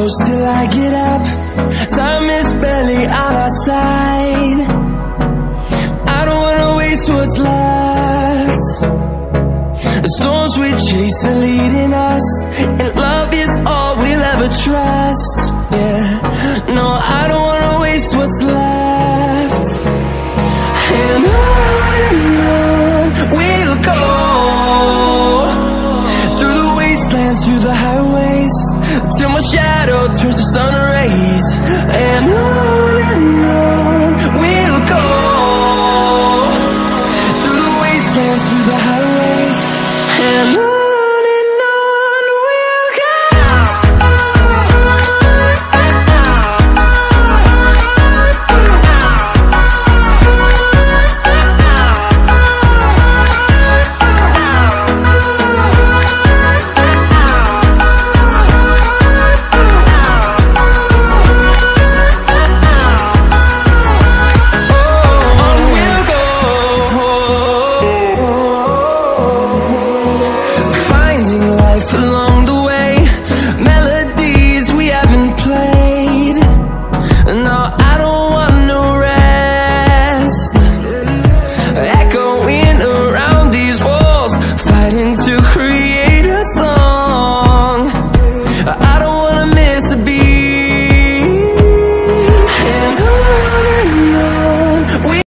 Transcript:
close till I get up. Time is barely on our side. I don't wanna waste what's left. The storms we chase are leading us, and love is all we'll ever trust. Yeah, no, I don't wanna waste what's left. And on we'll go, through the wastelands, through the highways, till my shadow